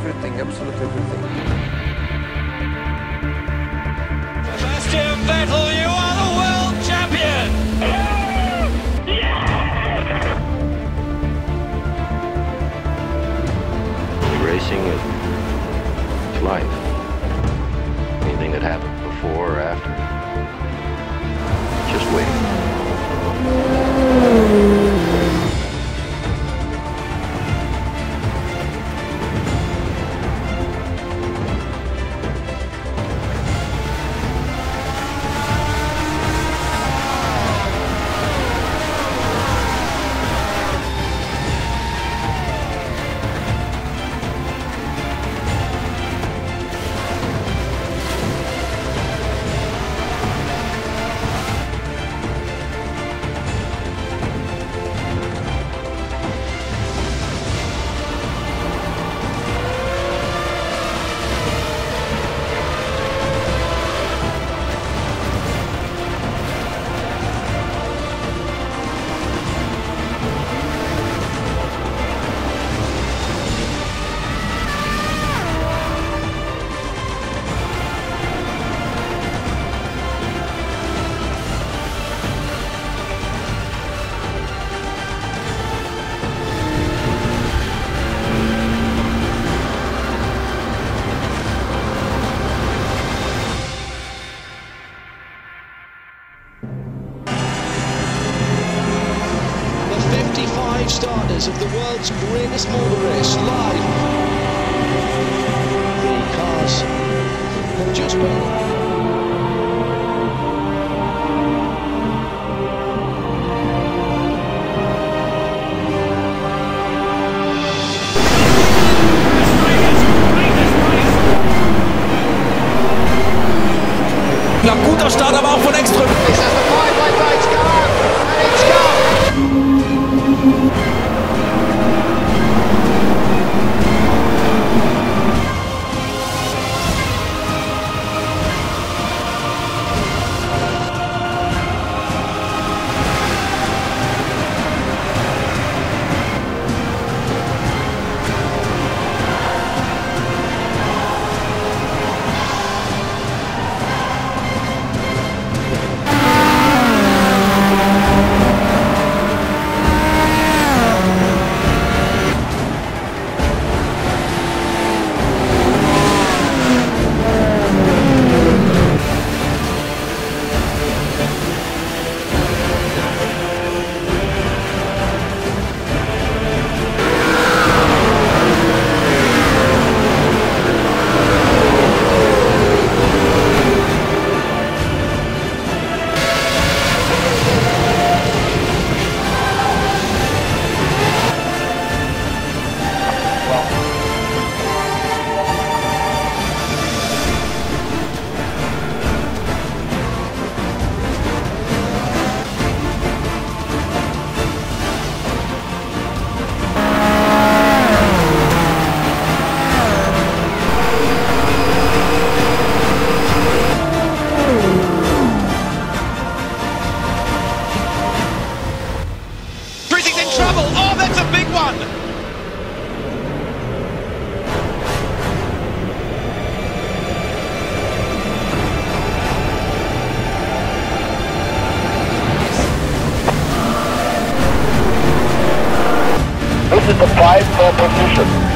everything, absolutely everything. Sebastian Vettel, you are the world champion! Racing is life. Anything that happened before or after, just wait. Starters of the world's greatest motor race live. The cars have just been. Ja, guter Start, aber auch von Extrem. This is the 5 pole position.